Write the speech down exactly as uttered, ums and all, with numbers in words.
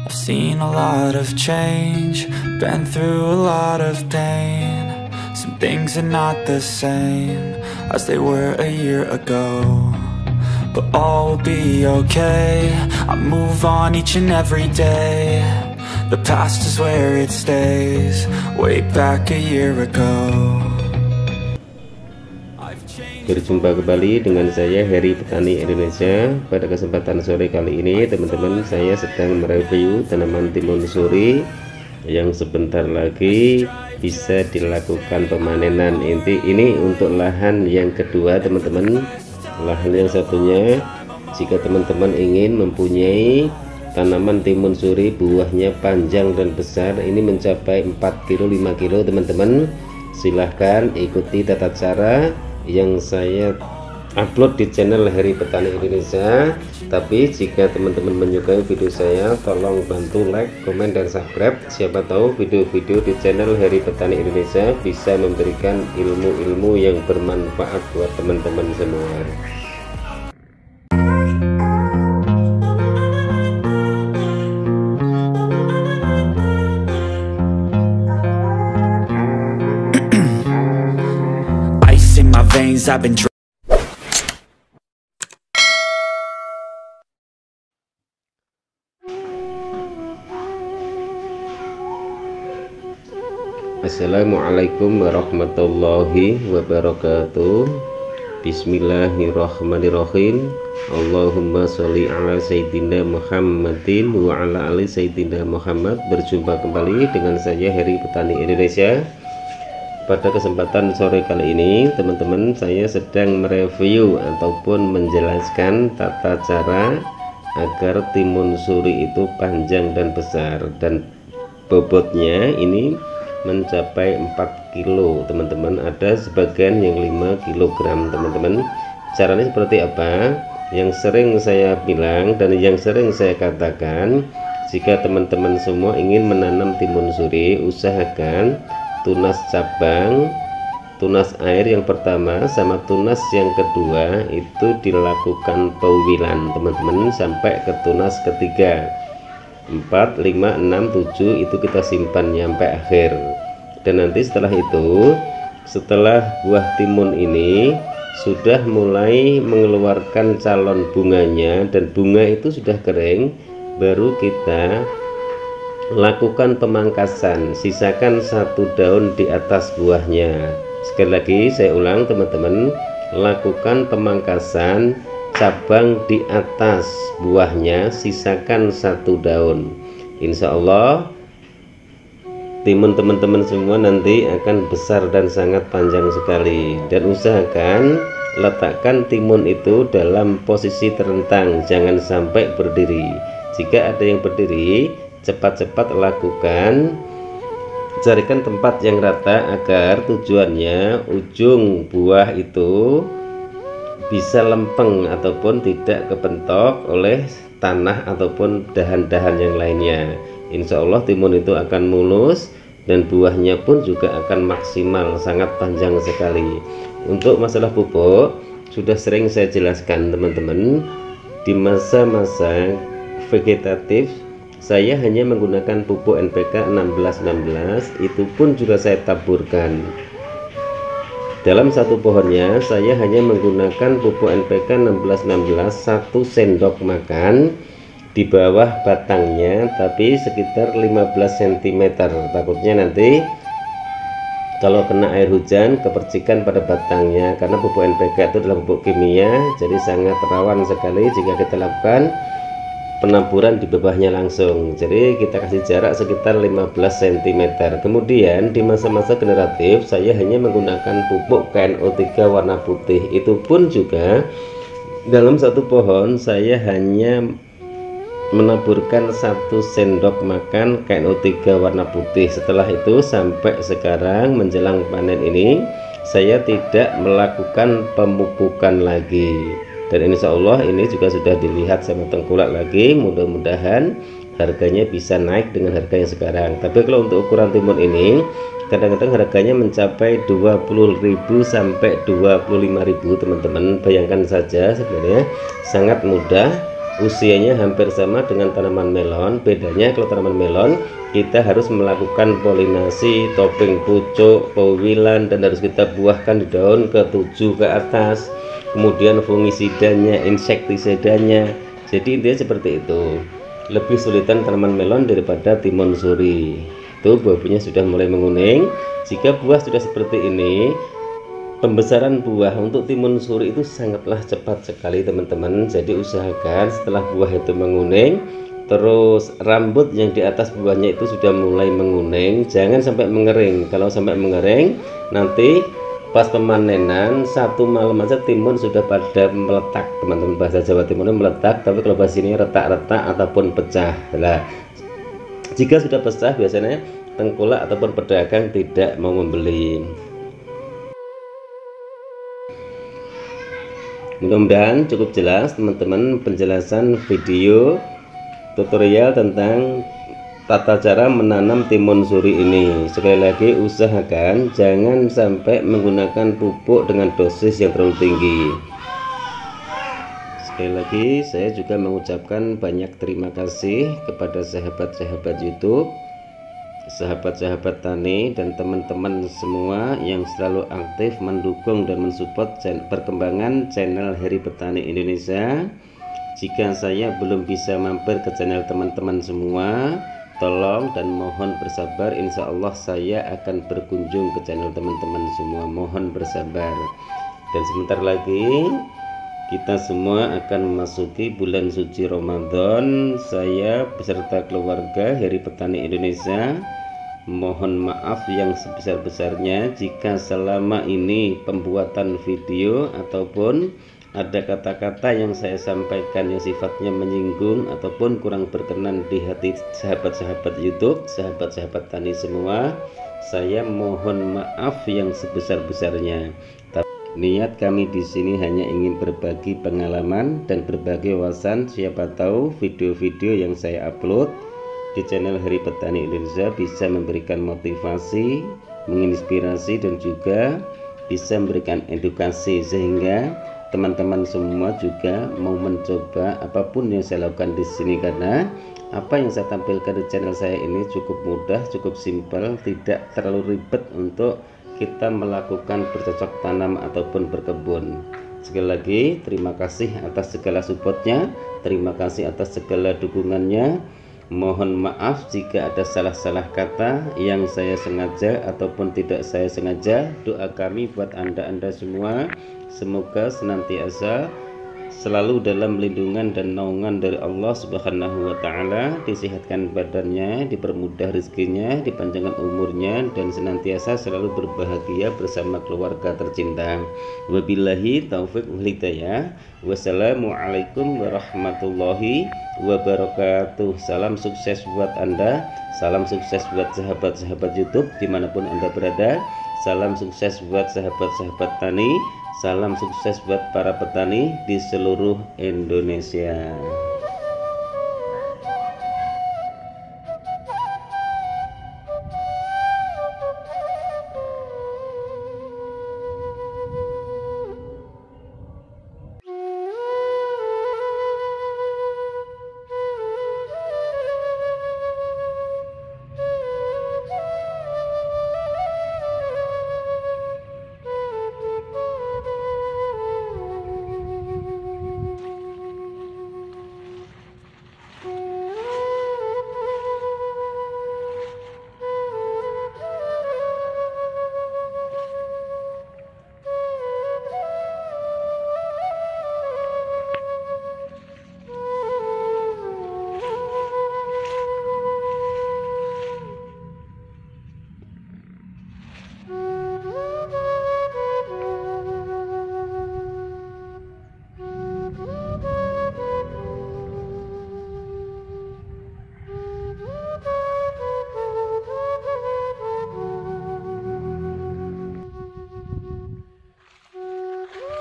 I've seen a lot of change, been through a lot of pain. Some things are not the same as they were a year ago, but all will be okay. I move on each and every day. The past is where it stays, way back a year ago. Berjumpa kembali dengan saya Heri Petani Indonesia. Pada kesempatan sore kali ini teman-teman, saya sedang mereview tanaman timun suri yang sebentar lagi bisa dilakukan pemanenan. Inti ini untuk lahan yang kedua teman-teman. Lahan yang satunya, jika teman-teman ingin mempunyai tanaman timun suri buahnya panjang dan besar, ini mencapai empat kilo lima kilo teman-teman, silahkan ikuti tata cara yang saya upload di channel Heri Petani Indonesia. Tapi jika teman-teman menyukai video saya, tolong bantu like, komen, dan subscribe. Siapa tahu video-video di channel Heri Petani Indonesia bisa memberikan ilmu-ilmu yang bermanfaat buat teman-teman semua. I've been Assalamualaikum warahmatullahi wabarakatuh. Bismillahirrahmanirrahim. Allahumma sholli ala sayyidina Muhammadin wa ala ali sayyidina Muhammad. Berjumpa kembali dengan saya Heri Petani Indonesia. Pada kesempatan sore kali ini teman-teman, saya sedang mereview ataupun menjelaskan tata cara agar timun suri itu panjang dan besar, dan bobotnya ini mencapai empat kilo teman-teman. Ada sebagian yang lima kilogram teman-teman. Caranya seperti apa? Yang sering saya bilang dan yang sering saya katakan, jika teman-teman semua ingin menanam timun suri, usahakan tunas cabang, tunas air yang pertama sama tunas yang kedua itu dilakukan pewilan teman-teman sampai ke tunas ketiga. Empat, lima, enam, tujuh itu kita simpan sampai akhir. Dan nanti setelah itu, setelah buah timun ini sudah mulai mengeluarkan calon bunganya dan bunga itu sudah kering, baru kita lakukan pemangkasan, sisakan satu daun di atas buahnya. Sekali lagi saya ulang teman-teman, lakukan pemangkasan cabang di atas buahnya, sisakan satu daun. Insya Allah timun teman-teman semua nanti akan besar dan sangat panjang sekali. Dan usahakan letakkan timun itu dalam posisi terentang, jangan sampai berdiri. Jika ada yang berdiri, cepat-cepat lakukan, carikan tempat yang rata agar tujuannya ujung buah itu bisa lempeng ataupun tidak kepentok oleh tanah ataupun dahan-dahan yang lainnya. Insya Allah timun itu akan mulus dan buahnya pun juga akan maksimal, sangat panjang sekali. Untuk masalah pupuk sudah sering saya jelaskan teman-teman. Di masa-masa vegetatif saya hanya menggunakan pupuk N P K enam belas enam belas, itu pun juga saya taburkan. Dalam satu pohonnya saya hanya menggunakan pupuk N P K enam belas enam belas satu sendok makan di bawah batangnya, tapi sekitar lima belas sentimeter. Takutnya nanti kalau kena air hujan kepercikan pada batangnya, karena pupuk N P K itu adalah pupuk kimia, jadi sangat rawan sekali jika kita lakukan penaburan di bawahnya langsung. Jadi kita kasih jarak sekitar lima belas sentimeter. Kemudian di masa-masa generatif saya hanya menggunakan pupuk K N O tiga warna putih. Itu pun juga dalam satu pohon saya hanya menaburkan satu sendok makan K N O tiga warna putih. Setelah itu sampai sekarang menjelang panen ini saya tidak melakukan pemupukan lagi. Dan insya Allah ini juga sudah dilihat sama tengkulak lagi. Mudah-mudahan harganya bisa naik dengan harga yang sekarang. Tapi kalau untuk ukuran timun ini kadang-kadang harganya mencapai dua puluh ribu sampai dua puluh lima ribu teman-teman. Bayangkan saja sebenarnya sangat mudah usianya hampir sama dengan tanaman melon. Bedanya kalau tanaman melon kita harus melakukan polinasi, topping pucuk, pewilan, dan harus kita buahkan di daun ke tujuh ke atas, kemudian fungisidanya, insektisidanya. Jadi intinya seperti itu. Lebih sulitan tanaman melon daripada timun suri. Itu buahnya sudah mulai menguning. Jika buah sudah seperti ini, pembesaran buah untuk timun suri itu sangatlah cepat sekali teman-teman. Jadi usahakan setelah buah itu menguning, terus rambut yang di atas buahnya itu sudah mulai menguning, jangan sampai mengering. Kalau sampai mengering, nanti pas pemanenan satu malam aja timun sudah pada meletak, teman-teman. Bahasa Jawa Timurnya meletak, tapi kalau bahasa ini retak-retak ataupun pecah. Nah, jika sudah pecah biasanya tengkulak ataupun pedagang tidak mau membeli. Mudah-mudahan cukup jelas teman-teman penjelasan video tutorial tentang tata cara menanam timun suri ini. Sekali lagi usahakan jangan sampai menggunakan pupuk dengan dosis yang terlalu tinggi. Sekali lagi saya juga mengucapkan banyak terima kasih kepada sahabat-sahabat YouTube, sahabat-sahabat tani, dan teman-teman semua yang selalu aktif mendukung dan mensupport perkembangan channel Heri Petani Indonesia. Jika saya belum bisa mampir ke channel teman-teman semua, tolong dan mohon bersabar. Insya Allah saya akan berkunjung ke channel teman-teman semua. Mohon bersabar. Dan sebentar lagi kita semua akan memasuki bulan suci Ramadan. Saya beserta keluarga Heri Petani Indonesia mohon maaf yang sebesar-besarnya jika selama ini pembuatan video ataupun ada kata-kata yang saya sampaikan yang sifatnya menyinggung ataupun kurang berkenan di hati sahabat-sahabat YouTube, sahabat-sahabat tani semua. Saya mohon maaf yang sebesar-besarnya. Niat kami di sini hanya ingin berbagi pengalaman dan berbagi wawasan. Siapa tahu video-video yang saya upload di channel Heri Petani Indonesia bisa memberikan motivasi, menginspirasi, dan juga bisa memberikan edukasi sehingga teman-teman semua juga mau mencoba apapun yang saya lakukan di sini, karena apa yang saya tampilkan di channel saya ini cukup mudah, cukup simpel, tidak terlalu ribet untuk kita melakukan bercocok tanam ataupun berkebun. Sekali lagi terima kasih atas segala supportnya, terima kasih atas segala dukungannya. Mohon maaf jika ada salah-salah kata yang saya sengaja ataupun tidak saya sengaja. Doa kami buat anda-anda semua, semoga senantiasa selalu dalam lindungan dan naungan dari Allah Subhanahu wa Ta'ala, disehatkan badannya, dipermudah rezekinya, dipanjangkan umurnya, dan senantiasa selalu berbahagia bersama keluarga tercinta. Wabillahi taufiq wal hidayah. Wassalamualaikum warahmatullahi wabarakatuh. Salam sukses buat anda, salam sukses buat sahabat-sahabat YouTube dimanapun anda berada. Salam sukses buat sahabat-sahabat tani, salam sukses buat para petani di seluruh Indonesia.